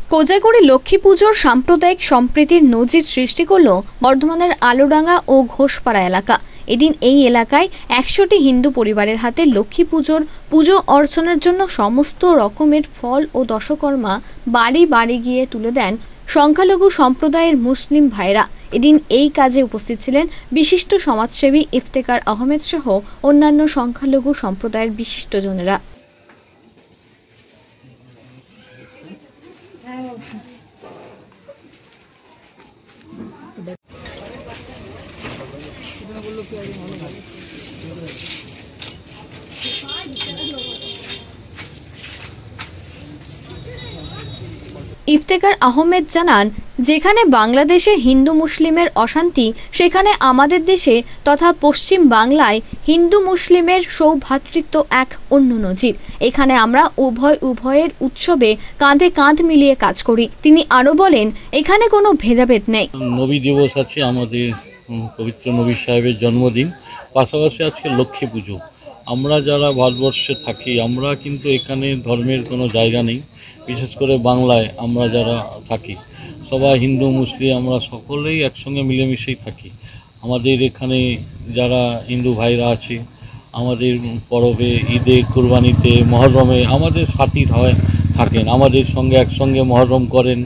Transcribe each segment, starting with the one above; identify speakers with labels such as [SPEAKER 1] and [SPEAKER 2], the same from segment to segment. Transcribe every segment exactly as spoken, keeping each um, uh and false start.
[SPEAKER 1] কোজাগরী লক্ষ্মী পুজোর সাম্প্রদায়িক সম্প্রীতির নজির সৃষ্টি করল বর্ধমানের আলুডাঙ্গা ও ঘোষপাড়া এলাকা। এদিন এই এলাকায় একশোটি হিন্দু পরিবারের হাতে লক্ষ্মী পুজোর পুজো অর্চনার জন্য সমস্ত রকমের ফল ও দশকর্মা বাড়ি বাড়ি গিয়ে তুলে দেন সংখ্যালঘু সম্প্রদায়ের মুসলিম ভাইরা। এদিন এই কাজে উপস্থিত ছিলেন বিশিষ্ট সমাজসেবী ইফতেখার আহমেদ সহ অন্যান্য সংখ্যালঘু সম্প্রদায়ের বিশিষ্টজনেরা। ইফতেখার আহমেদ জানান, যেখানে বাংলাদেশে হিন্দু মুসলিমের অশান্তি, সেখানে আমাদের দেশে তথা পশ্চিম বাংলায় হিন্দু মুসলিমের সৌভ্রাতৃত্ব এক অন্য নজির। এখানে আমরা উভয় উভয়ের উৎসবে কাঁধে কাঁধ মিলিয়ে কাজ করি। তিনি আরো বলেন, এখানে কোনো ভেদাভেদ নেই।
[SPEAKER 2] নবী দিবস আছে, আমাদের পবিত্র নবী সাহেবের জন্মদিন, পাশাপাশি আজকে লক্ষ্মী পুজো। আমরা যারা ভারতবর্ষে থাকি, আমরা কিন্তু এখানে ধর্মের কোনো জায়গা নেই। বিশেষ করে বাংলায় আমরা যারা থাকি সবাই হিন্দু মুসলিম আমরা সকলেই একসঙ্গে মিলেমিশেই থাকি। আমাদের এখানে যারা হিন্দু ভাইরা আছে, আমাদের পরবে, ঈদে, কুরবানিতে, মহরমে আমাদের সাথী হয় থাকেন, আমাদের সঙ্গে একসঙ্গে মহরম করেন,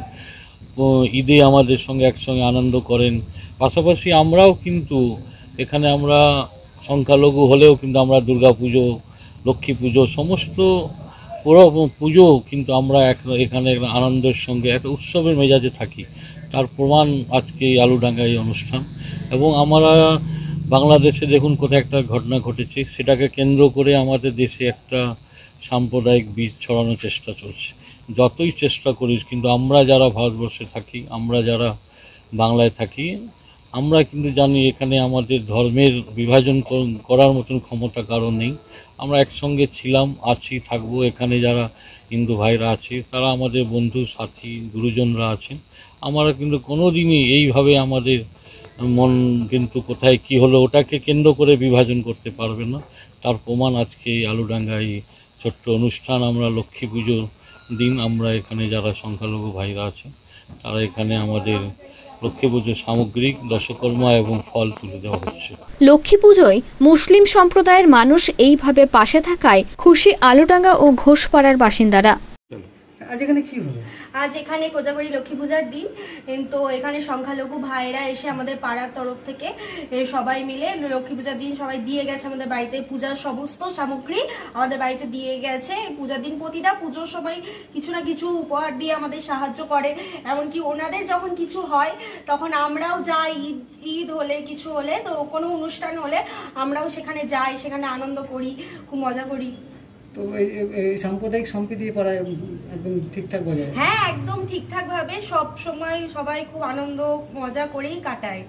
[SPEAKER 2] ঈদে আমাদের সঙ্গে একসঙ্গে আনন্দ করেন। পাশাপাশি আমরাও কিন্তু এখানে আমরা সংখ্যালঘু হলেও কিন্তু আমরা দুর্গা পুজো, লক্ষ্মী পুজো, সমস্ত পুরো পুজো কিন্তু আমরা এক এখানে একটা আনন্দের সঙ্গে একটা উৎসবের মেজাজে থাকি। তার প্রমাণ আজকে এই আলুডাঙ্গা এই অনুষ্ঠান। এবং আমরা বাংলাদেশে দেখুন কোথায় একটা ঘটনা ঘটেছে, সেটাকে কেন্দ্র করে আমাদের দেশে একটা সাম্প্রদায়িক বীজ ছড়ানোর চেষ্টা চলছে। যতই চেষ্টা করি কিন্তু আমরা যারা ভারতবর্ষে থাকি, আমরা যারা বাংলায় থাকি, আমরা কিন্তু জানি এখানে আমাদের ধর্মের বিভাজন করার মতন ক্ষমতা কারণ নেই। আমরা একসঙ্গে ছিলাম, আছি, থাকবো। এখানে যারা হিন্দু ভাইরা আছে তারা আমাদের বন্ধু, সাথী, গুরুজনরা আছেন। আমরা কিন্তু কোনো দিনই এইভাবে আমাদের মন কিন্তু কোথায় কি হলো ওটাকে কেন্দ্র করে বিভাজন করতে পারবে না। তার প্রমাণ আজকে এই আলুডাঙ্গা এই ছোট্ট অনুষ্ঠান। আমরা লক্ষ্মী পুজোর দিন আমরা এখানে যারা সংখ্যালঘু ভাইরা আছেন তারা এখানে আমাদের লক্ষ্মী পুজোর সামগ্রিক দশকর্মা এবং ফল তুলে দেওয়া হচ্ছে।
[SPEAKER 1] লক্ষ্মী পুজোয় মুসলিম সম্প্রদায়ের মানুষ এইভাবে পাশে থাকায় খুশি আলুডাঙ্গা ও ঘোষপাড়ার বাসিন্দারা।
[SPEAKER 3] আজ এখানে কি হলো?
[SPEAKER 4] আজ এখানে কোজাগরী লক্ষ্মী পূজার দিন, তো এখানে সংখ্যালঘু ভাইরা এসে আমাদের পাড়ার তরফ থেকে সবাই মিলে লক্ষ্মী পূজার দিন সবাই দিয়ে গেছে আমাদের বাড়িতে পূজার সমস্ত সামগ্রী আমাদের বাড়িতে দিয়ে গেছে। পূজার দিন প্রতিটা পুজোর সবাই কিছু না কিছু উপহার দিয়ে আমাদের সাহায্য করে। এমনকি ওনাদের যখন কিছু হয় তখন আমরাও যাই, ঈদ ঈদ হলে কিছু হলে, তো কোনো অনুষ্ঠান হলে আমরাও সেখানে যাই, সেখানে আনন্দ করি, খুব মজা করি।
[SPEAKER 3] তো এই সাম্প্রদায়িক সম্প্রীতি পাড়ায় একদম ঠিকঠাক বজায়?
[SPEAKER 4] হ্যাঁ, একদম ঠিকঠাক ভাবে সব সময় সবাই খুব আনন্দ মজা করেই কাটায়।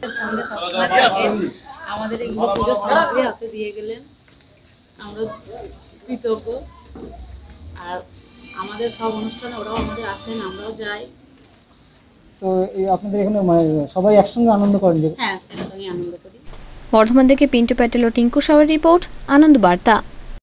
[SPEAKER 5] আমাদের এই পুজোর সামগ্রী হাতে দিয়ে গেলেন, আমরা কৃতজ্ঞ। আর আমাদের সব অনুষ্ঠানে ওরাও আমাদের আসেন, আমরাও যাই।
[SPEAKER 3] তো এই আপনাদের এখানে সবাই একসঙ্গে আনন্দ করেন?
[SPEAKER 5] হ্যাঁ, একসঙ্গে আনন্দ করি।
[SPEAKER 1] বর্ধমান থেকে পিন্টু প্যাটেল ও টিঙ্কু সাওয়ার রিপোর্ট, আনন্দ বার্তা।